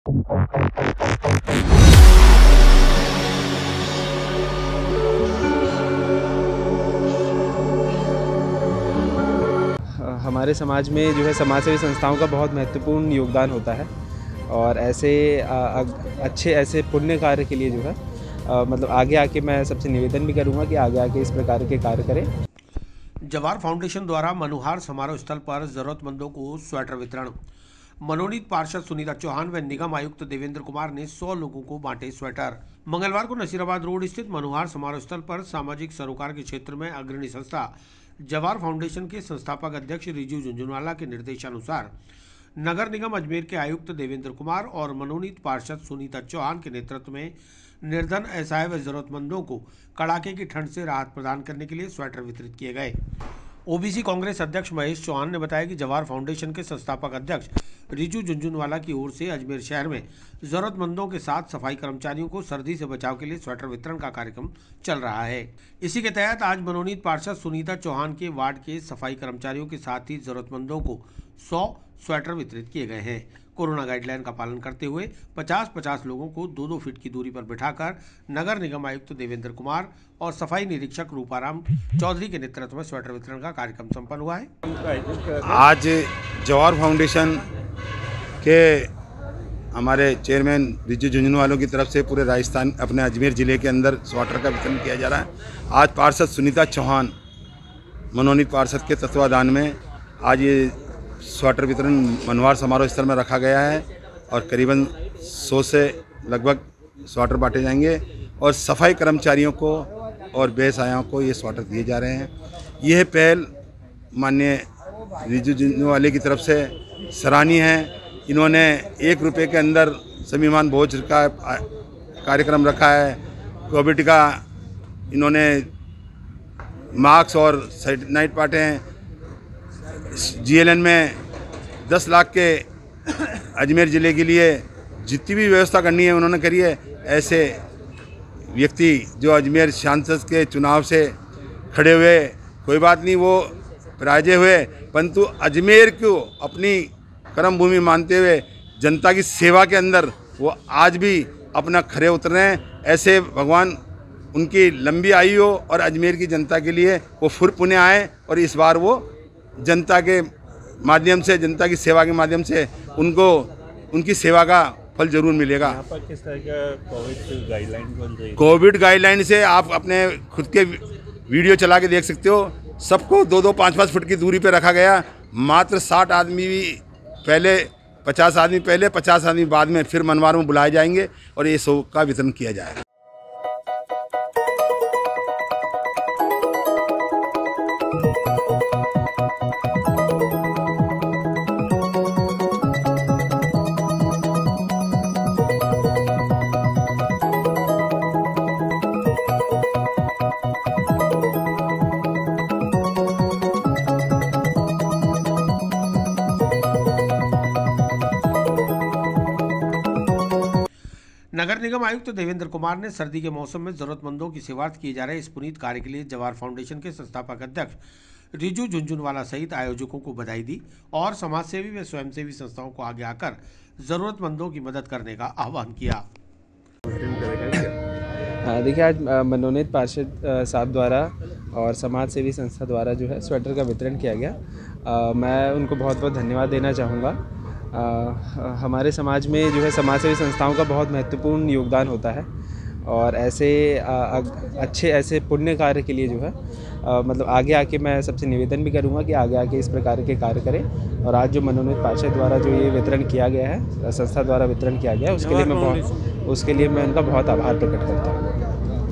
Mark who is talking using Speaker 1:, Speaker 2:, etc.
Speaker 1: हमारे समाज में जो है समाज सेवी संस्थाओं का बहुत महत्वपूर्ण योगदान होता है और ऐसे अच्छे ऐसे पुण्य कार्य के लिए जो है मतलब आगे आके मैं सबसे निवेदन भी करूंगा कि आगे आके इस प्रकार के कार्य करें।
Speaker 2: जवाहर फाउंडेशन द्वारा मनुहार समारोह स्थल पर जरूरतमंदों को स्वेटर वितरण। मनोनीत पार्षद सुनीता चौहान व निगम आयुक्त देवेंद्र कुमार ने 100 लोगों को बांटे स्वेटर। मंगलवार को नसीराबाद रोड स्थित मनुहार समारोह स्थल पर सामाजिक सरोकार के क्षेत्र में अग्रणी संस्था जवाहर फाउंडेशन के संस्थापक अध्यक्ष रिजू झुंझुनवाला के निर्देशानुसार नगर निगम अजमेर के आयुक्त देवेंद्र कुमार और मनोनीत पार्षद सुनीता चौहान के नेतृत्व में निर्धन असहाय व जरूरतमंदों को कड़ाके की ठंड से राहत प्रदान करने के लिए स्वेटर वितरित किए गए। ओबीसी कांग्रेस अध्यक्ष महेश चौहान ने बताया कि जवाहर फाउंडेशन के संस्थापक अध्यक्ष रिजू झुंझुनवाला की ओर से अजमेर शहर में जरूरतमंदों के साथ सफाई कर्मचारियों को सर्दी से बचाव के लिए स्वेटर वितरण का कार्यक्रम चल रहा है। इसी के तहत आज मनोनीत पार्षद सुनीता चौहान के वार्ड के सफाई कर्मचारियों के साथ ही जरूरतमंदों को 100 स्वेटर वितरित किए गए हैं। कोरोना गाइडलाइन का पालन करते हुए 50-50 लोगों को 2-2 फीट की दूरी पर बिठाकर नगर निगम आयुक्त देवेंद्र कुमार और सफाई निरीक्षक रूपाराम चौधरी के नेतृत्व में स्वेटर वितरण का कार्यक्रम संपन्न हुआ है।
Speaker 3: आज जवाहर फाउंडेशन के हमारे चेयरमैन रिजू झुंझुनवालों की तरफ से पूरे राजस्थान अपने अजमेर ज़िले के अंदर स्वेटर का वितरण किया जा रहा है। आज पार्षद सुनीता चौहान मनोनीत पार्षद के तत्वाधान में आज ये स्वेटर वितरण मनुहार समारोह स्थल में रखा गया है और करीबन 100 से लगभग स्वेटर बांटे जाएंगे और सफाई कर्मचारियों को और बेसहायों को ये स्वेटर दिए जा रहे हैं। यह पहल माननीय रिजू झुंझुनवाले की तरफ से सराहनीय है। इन्होंने 1 रुपये के अंदर स्वाभिमान भोज का कार्यक्रम रखा है। कोविड का इन्होंने मास्क और सैनिटाइजर बांटे हैं। जीएलएन में 10 लाख के अजमेर ज़िले के लिए जितनी भी व्यवस्था करनी है उन्होंने करी है। ऐसे व्यक्ति जो अजमेर सांसद के चुनाव से खड़े हुए, कोई बात नहीं वो पराजय हुए, परंतु अजमेर को अपनी कर्म भूमि मानते हुए जनता की सेवा के अंदर वो आज भी अपना खरे उतर रहे हैं। ऐसे भगवान उनकी लंबी आयु हो और अजमेर की जनता के लिए वो फिर पुण्य आए और इस बार वो जनता के माध्यम से, जनता की सेवा के माध्यम से उनको उनकी सेवा का फल जरूर मिलेगा।
Speaker 4: यहाँ पर किस तरह का कोविड गाइडलाइन बन रही है? कोविड
Speaker 3: गाइडलाइन से आप अपने खुद के वीडियो चला के देख सकते हो। सबको 2-2, 5-5 फुट की दूरी पे रखा गया। मात्र 60 आदमी पहले, 50 आदमी पहले, 50 आदमी बाद में फिर मनवार में बुलाए जाएंगे और ये सब का वितरण किया जाएगा।
Speaker 2: नगर निगम आयुक्त देवेंद्र कुमार ने सर्दी के मौसम में जरूरतमंदों की सेवार्थ किए जा रहे इस पुनीत कार्य के लिए जवाहर फाउंडेशन के संस्थापक अध्यक्ष रिजू झुंझुनवाला सहित आयोजकों को बधाई दी और समाजसेवी व स्वयंसेवी संस्थाओं को आगे आकर जरूरतमंदों की मदद करने का आह्वान किया।
Speaker 1: देखिए, आज मनोनीत पार्षद साहब द्वारा और समाज सेवी संस्था द्वारा जो है स्वेटर का वितरण किया गया। मैं उनको बहुत बहुत धन्यवाद देना चाहूँगा। हमारे समाज में जो है समाज सेवी संस्थाओं का बहुत महत्वपूर्ण योगदान होता है और ऐसे अच्छे ऐसे पुण्य कार्य के लिए जो है मतलब आगे आके मैं सबसे निवेदन भी करूंगा कि आगे आके इस प्रकार के कार्य करें। और आज जो मनोनीत पार्षद द्वारा जो ये वितरण किया गया है, संस्था द्वारा वितरण किया गया है, उसके लिए मैं उनका बहुत आभार प्रकट करता हूँ।